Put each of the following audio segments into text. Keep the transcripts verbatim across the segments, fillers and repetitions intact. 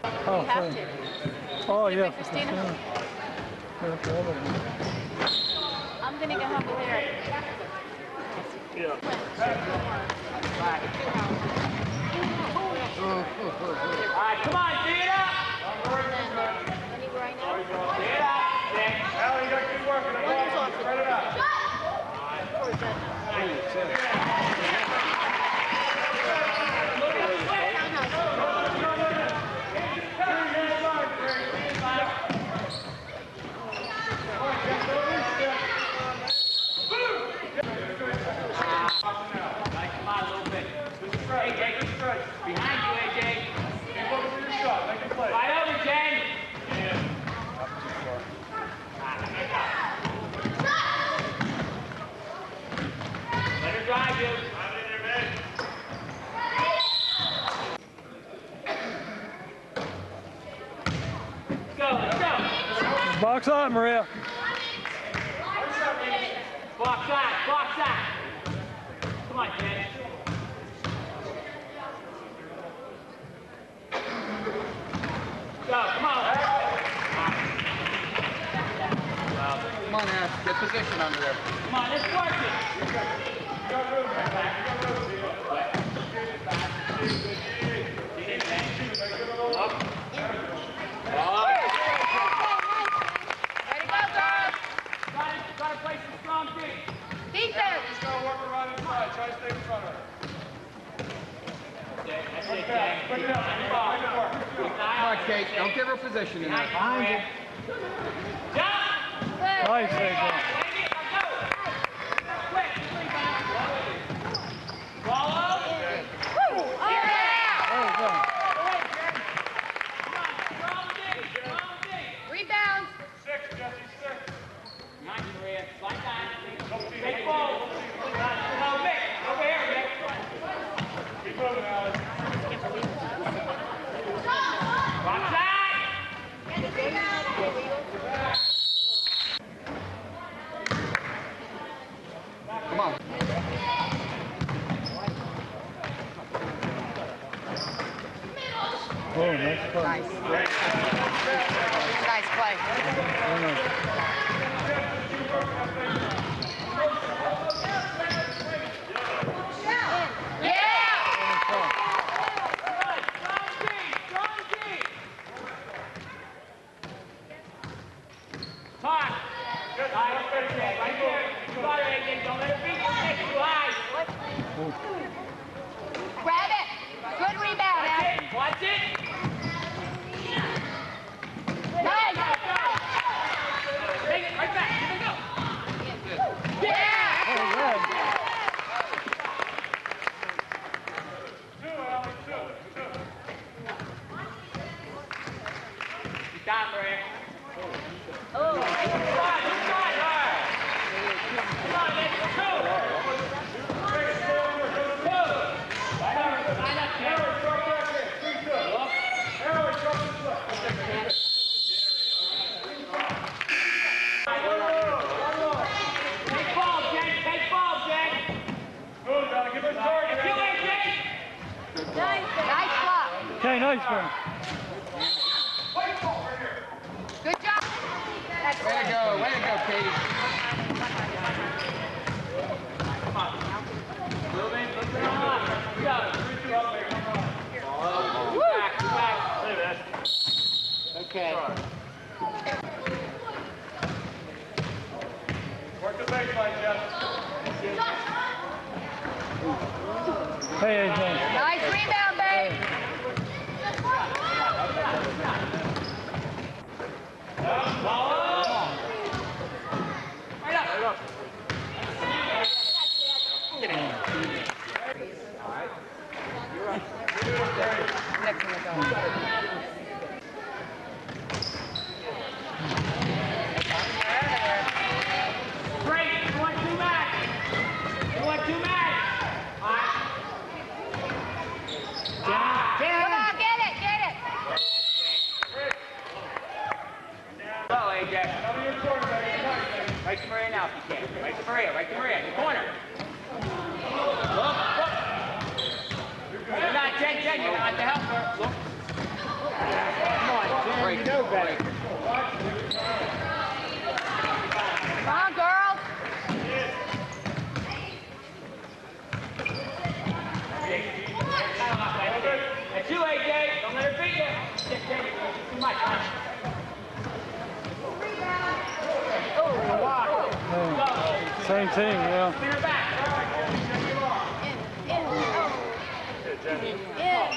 Oh, we have fine. to. Oh, Give yeah. me Christina. Yeah, for all of them. I'm gonna go help with Eric. Yeah. Alright, come on, get it up! Any right now? Get it up! Allie, you got to keep working. One is off. Spread it out. Or is that Come on, a little bit. A J, behind you, A J. Keep looking for your shot. Make it play. Right over, Jen. Let her drive you. Let's go, let's go. Box out, Maria. Box out, box out. Come on, Jen. Go, come on. Come on, Ash. Get position under there. Come on, let's work it. Ready, go, girls! Gotta, gotta play some strong feet. Defense! Just got to work around inside. Try to stay in front of her. That's it, Jay. Bring it up. Make it work. Make it work. Come on, Kate. Don't give her position in there. Behind you. Jump! Nice, A J. Follow. Woo! Oh, yeah! There you go. Rebound! Six, Jesse, six. Nice, Maria. Slide down. Take ball. No, Mick. Over here, Mick. Keep moving, Allie. Box out. Come on. Oh, nice play. Nice. Nice play. Very nice. Strong team. Strong team. Talk. Right there. Right there. Sorry, A J. Don't let her beat you. Take it too high. Grab it! Good rebound, Watch Al. it. Watch it. Nice! Take it right back. Here we go. Yeah! Oh, yeah. Two, Allie, two. Two. Good job, Maria. Oh, Come on, you got her. Come on, let's go. Two. Line up, line up, Jen. Arrow, drop back in. Three, two. Look. Arrow, drop this way. Take ball, Jen. Take ball, Jen. Move, Allie. Give her a target. If you ain't Jen. nice. Nice block. Okay, nice man. Good job. Way to go. Way to go, Katie. Move in, move it on. Go. Back, back. Okay. Work the baseline, Jeff. Hey, A J. Nice rebound, babe. Right up. Right up. Next one to go. Great. You want two match. You want two match. All right. break. You know better. Come on, girls. That's you, A J. Don't let her beat you. Too much, huh? Hey. Same team, yeah. Clear her back. In, in, oh. In.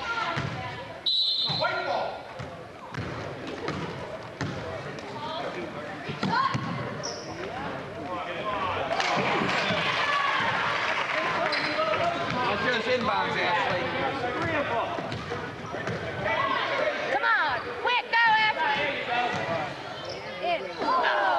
Let's do this inbounds, Ashley. Come on, quick, go, Ashley. In. Oh.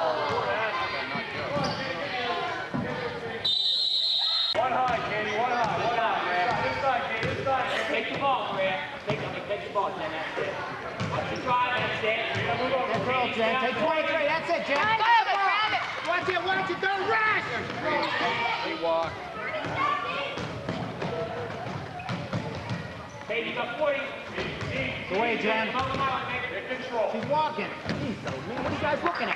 One high, Katie, one high, one high. This side, Katie, this side. Take the ball, Maria. Take, take the ball, Jen. That's it. Watch the drive, that's it. Good girl, Jen. Take twenty-three. That's it, Jen. Grab it, grab it. Watch it, watch it. Don't rush. They walk. Baby, got forty. Go away, Jen. Hold them out, baby. Get control. She's walking. Jeez, though, man. What are you guys looking at?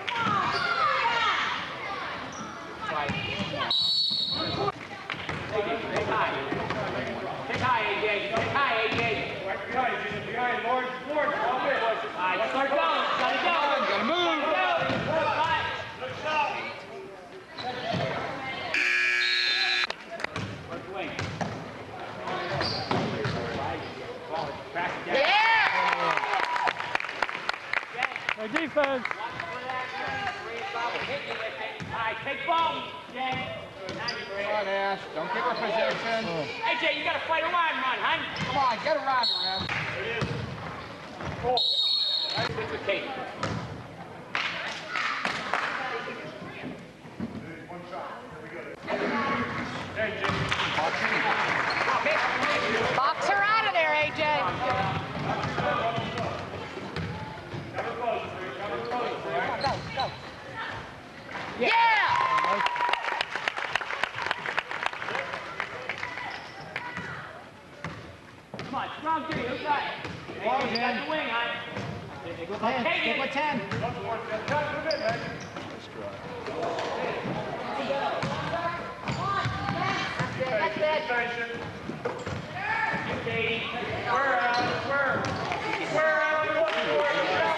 Take high. Take high, A J. Take high, A J. Right behind you, Jesus, behind. Lawrence, Lawrence, all good. All right, let's start going. Gotta go. Gotta move. Gotta go. Right. Good shot. Left wing. Crash it down. Yeah. Hey, defense. All right, take ball, Jen. Now you Come on, Ash. Don't give her possession. A J, you gotta fight a run, run, hun. Come on, get around her, Ash. It's with Kate. Hey, Jim. Box her out of there, A J. Cover close, cover close. Go, go. Yeah. Come on, strong Jimmy, who's got it? Ball, Jen. Got the wing, hun. Stick with Okay, ten. Stick with ten. Don't worry, just cut it a bit, man. That's it. Station. Katie. Square out, square. Square out, you want to square.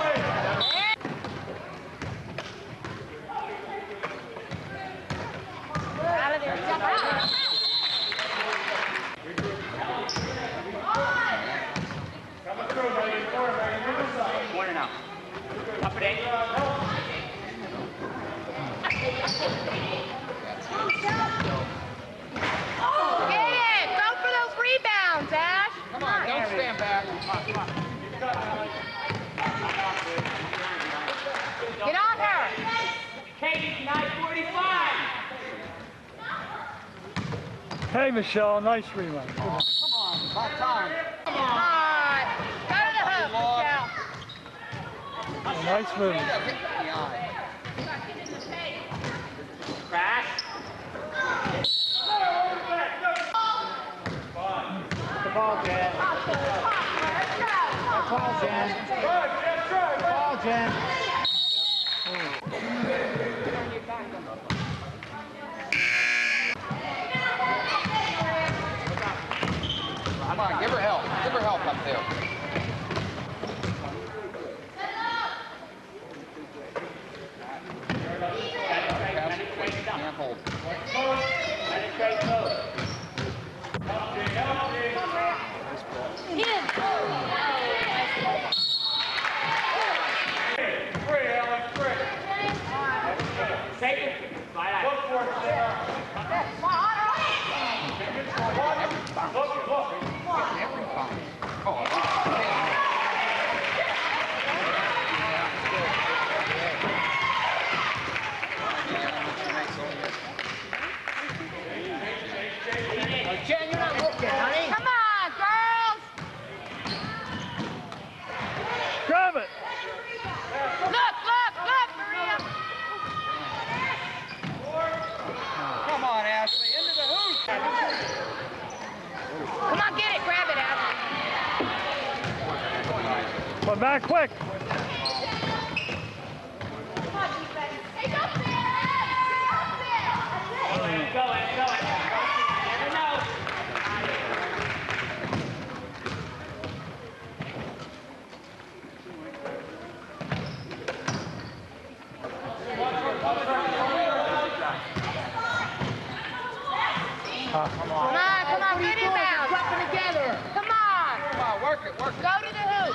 Out of there. Jump out. Coming through, Megan. Forward, Megan. Middle side. Corner now. Up it eight. Get it. Go for those rebounds, Ash. Come on, don't stand back. Get on her. Katie, nine forty-five. Hey, Michelle, nice rebound. Good one. Come on, about time. Come on. Go to the hoop, Michelle. Nice move. Hit the eye. Crash. The ball, Jen. The ball, Jen. Drive, Jen, drive. The ball, Jen. Come on, give her help. Give her help up there. Pass it quick. Can't hold. Penetrate close. Three, Alex, three. Take it. Come back quick. Hey, go there! Go there! Go in, go in. Never know. Come on, come on, good inbound. Dropping together. Come on. Come on, work it, work it. Go to the hoop.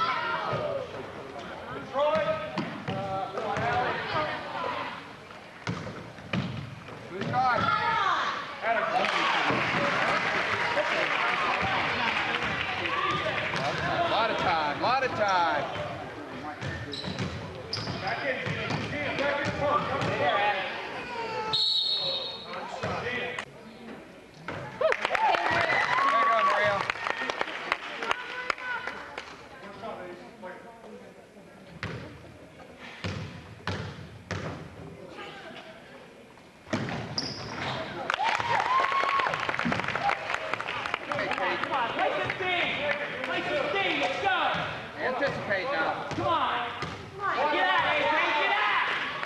Good guard. A lot of time, a lot of time. There you go, Maria. Come on, play some team. Play some team. Let's go. Anticipate now. Come on. Get out, A J. Get out.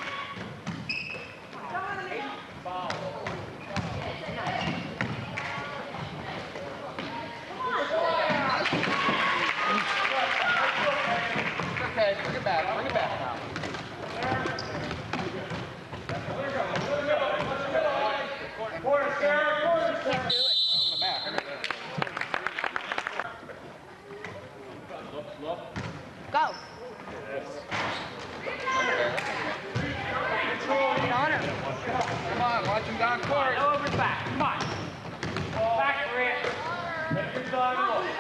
Okay, bring it back, bring it back now. Corner, Sarah, corner, Sarah. Bring it back, bring it back. Go. Come on, watch him down court. Go over the back. Come on. Back, Maria. Take your time, look.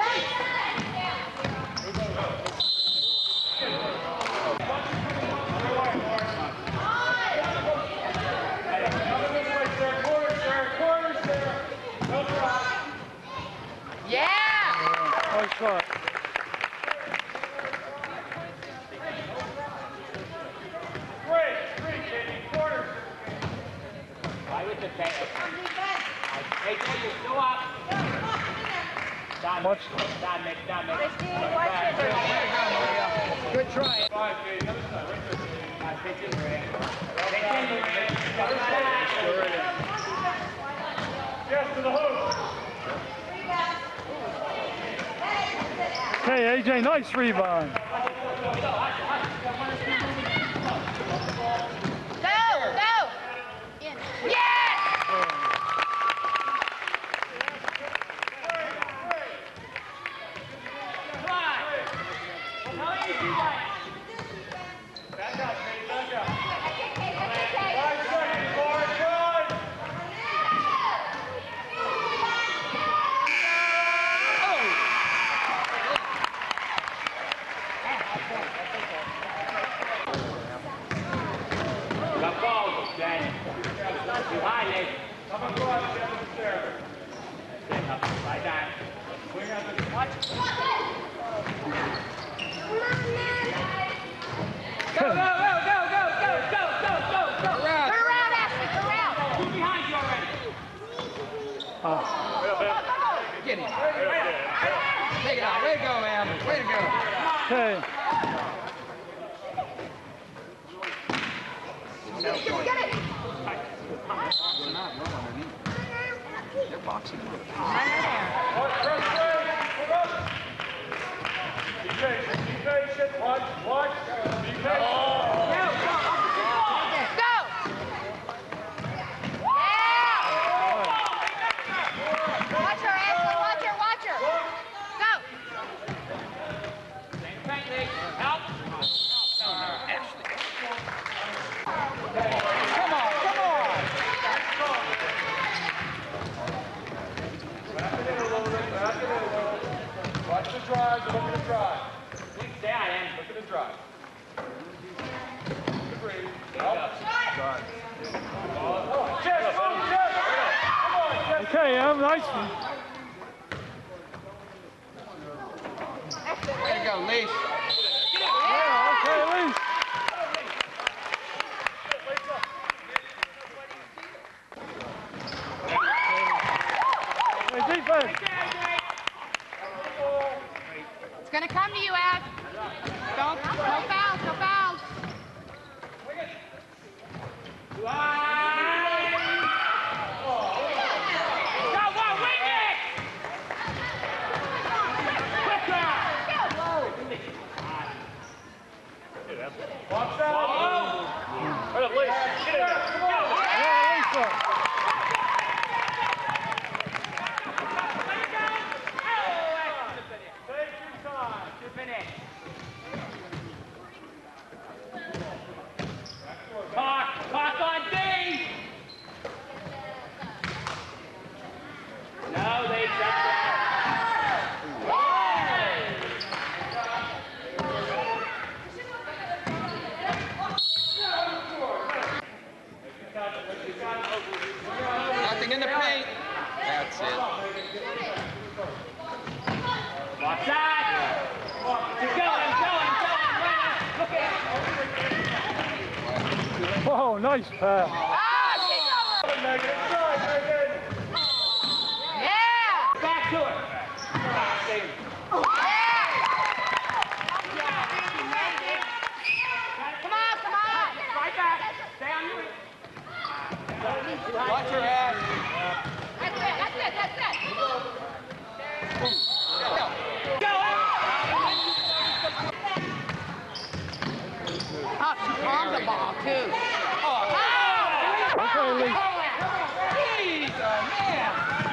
Coming this way, Sarah. Corner, Sarah, corner, Sarah. No drop. Yeah. Nice shot. Three, three, Katie, corner. Why with the back? A J, you're still up. Down, Watch. down, Mick, down, Mick. Christine, watch it. Good try. Five, Katie, other side, right there. Nice, pitch in, Maria. Pitch in, Maria. Other side. Yes, to the hoop. Okay, A J, nice rebound. Go, go. In. Yes. Come on. How easy that? Back up, Katie, back up. Five seconds, Lauren, good. Got balls, Jen. Too high, Nick. Come across, Jeff, and Sarah. Right down. Swing out the... Watch. Go, Go, go, go, go, go, go, go, go, go. around. Turn around, Ashley. Turn around. Who's behind you already? Get him. Take it out. Way to go, Em. Way to go. Okay. Get it, get it. They're not, no underneath. They're boxing. Watch, press straight. Come up. Be patient, be patient. Watch, watch. Be patient. Go. Yeah. Watch her, Ashley. Watch her, watch her. Go. Same technique. Help. Come on, come on. Back it in a little bit, back it in a little bit. Watch the drive, look at the drive. Please stay on him. Look at the drive. Agreed. Up. Oh, Jeff, come on, Jeff. Come on, Jeff. Okay, Em, nice one. Way to go, Leash. Yeah, okay, Elise. Hey, defense. It's gonna come to you, Ab. Don't Oh, nice pass. Oh, she's over. Megan, inside, Megan. Yeah. Back to it. Come on, come on. Right back. Stay on your feet. Watch your ass. That's it, that's it, that's it. Oh, she's on the ball, too. Okay, Lisa. He's a man.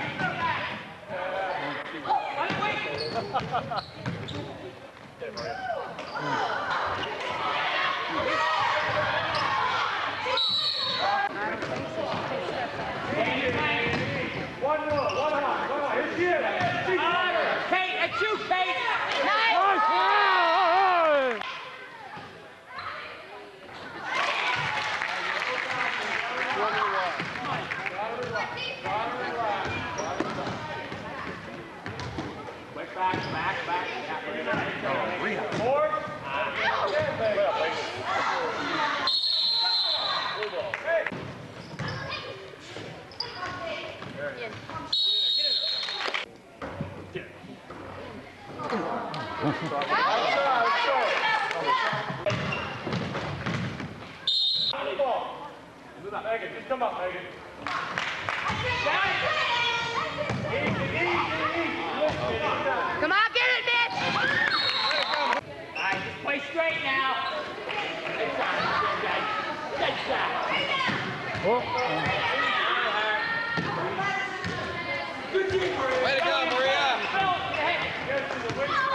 One more, one on, one on. Here's she is. Kate, it's you, Kate. Nice. Hey! Quick back, back, back. Four. Megan, just come up, Megan. Easy, easy, easy. Come on, get it, Mitch. All right, just play straight now. Good shot, guys. Good shot. Oh, Way to go, Maria. Phil, hey.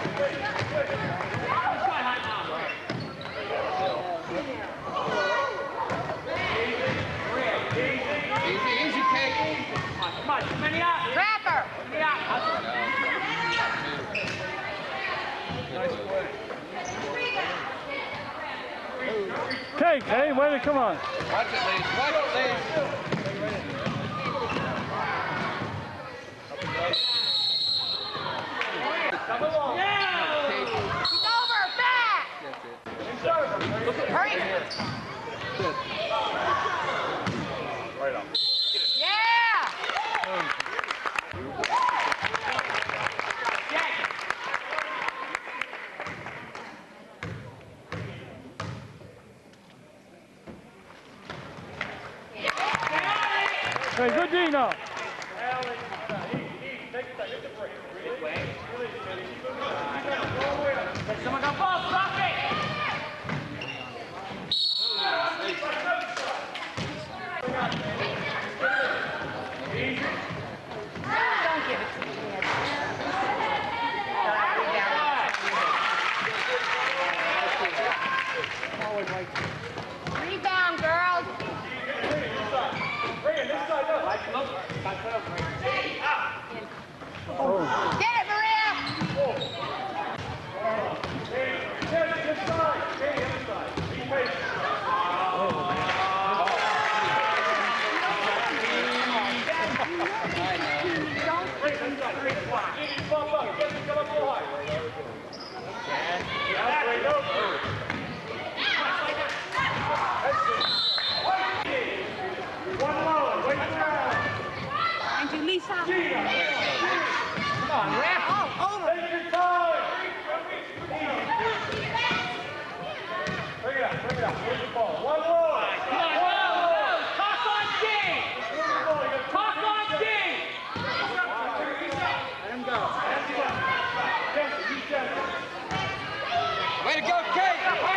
Easy, easy, Kate. Come on, come on, out. Trap her. Come on, out. Kate, hey, way to come on. Watch it, Lee. Watch it, Lee. Come along. She's over, back. Hurry. Right up. Yeah. Hey, good D now. Someone got ball, stop it. Don't give it to me. Rebound, girls. Bring it this side up. Get it, Maria. This side. Hey, the other side. Be patient. Bring it this side. Bring it this side. Get it, bump up. Get it, come up a little higher. Yeah, great. Over. One low. Wait around. And you, Lisa. Come on, ref. Oh, over. Take your time. Bring it up. Bring it up. Where's the ball? One low. Come on, go, go. Talk on D. Talk on D. Let him go. Jensen, you Jensen. Way to go, Kate. Come on.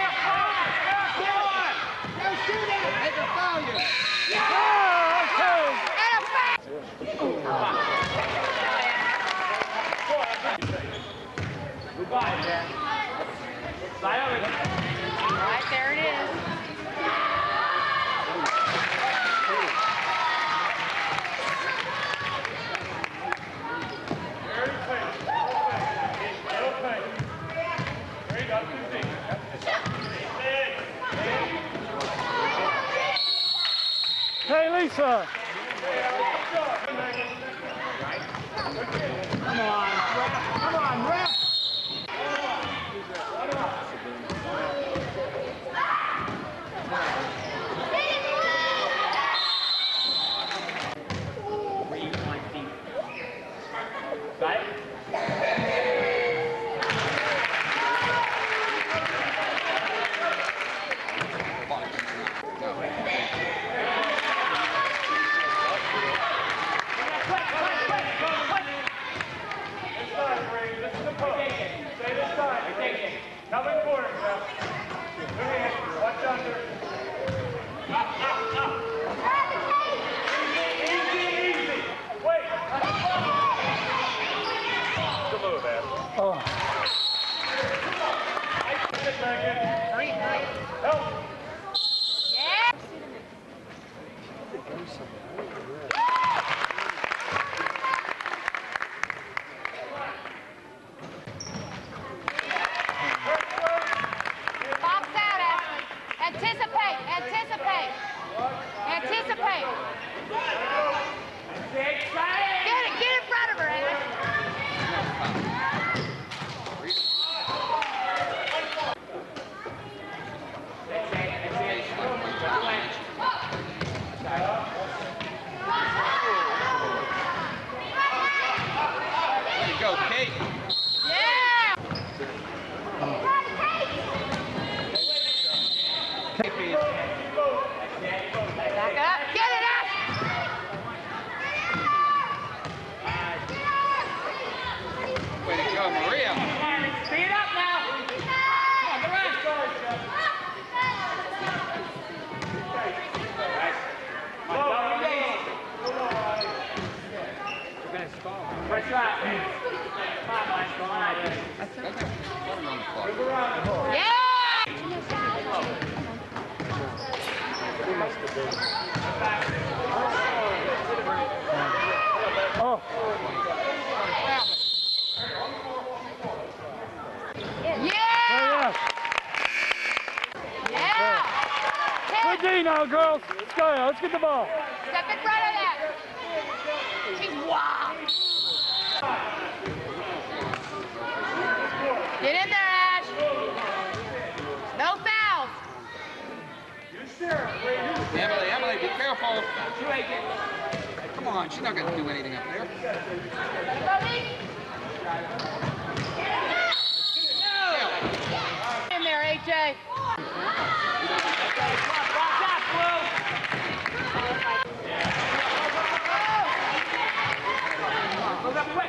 Make her foul you. Oh, okay. And a back. Goodbye, man. Sayonara. Right there it is. Very patient. Little patient. Great up to Z. Hey, Lisa. Come on, ref. Come on, ref. Coming corner, Jeff. Good hand. Watch under. Up, up, up. Easy, easy. Wait. Good move, man. Oh. Get back in. Help. Yeah. Box out, Ashley. Anticipate, anticipate. Anticipate. Get it. Get it, get in front of her, Ash. Way to go, Kate. Yeah. Kate beat. Back up. Get it, Ash. Way to go, Maria. Speed up now. Come on, get around. Pressure out. Come on, Mike. Come on. That's it. Let him run the clock. Yeah. Oh. Yeah. Yeah. Yeah. Good D now, girls. Let's go. Let's get the ball. Step in front of that. She's wild. Get in there, Ash. No fouls. Emily, Emily, be careful. Come on, she's not going to do anything up there. In there, A J. Watch out, Blue. Move up quick.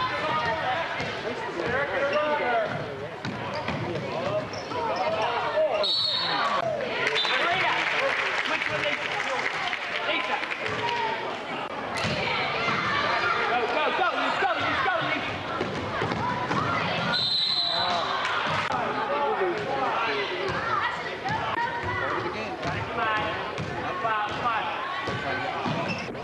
Marita, switch with Lisa. Lisa. Go, go, go. Let's go, let's go, Lisa. Come on. Up, out, come on.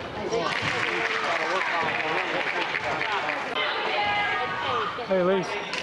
Hey, Lise.